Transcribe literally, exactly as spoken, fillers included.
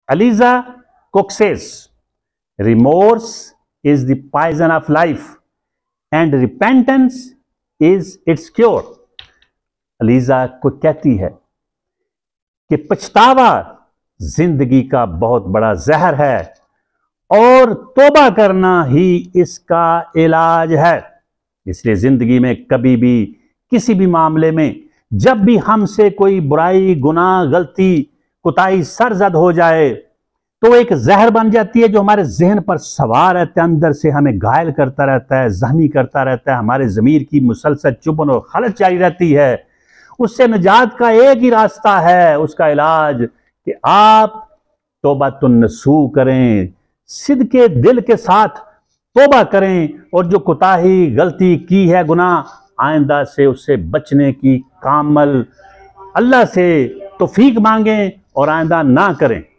Eliza Cook says, remorse is the poison of life and repentance is its cure. Aliza को कहती है कि पछतावा जिंदगी का बहुत बड़ा जहर है और तौबा करना ही इसका इलाज है। इसलिए जिंदगी में कभी भी किसी भी मामले में जब भी हमसे कोई बुराई, गुनाह, गलती, कुताई सरजद हो जाए तो एक जहर बन जाती है जो हमारे जहन पर सवार रहता है, अंदर से हमें घायल करता रहता है, जख्मी करता रहता है, हमारे ज़मीर की मुसलसल चुभन और खलत जारी रहती है। उससे निजात का एक ही रास्ता है, उसका इलाज कि आप तौबातुन नसूह करें, सिद्के दिल के साथ तौबा करें और जो कुताही, गलती की है, गुनाह, आइंदा से उससे बचने की कामल अल्लाह से तौफीक मांगें और आइंदा ना करें।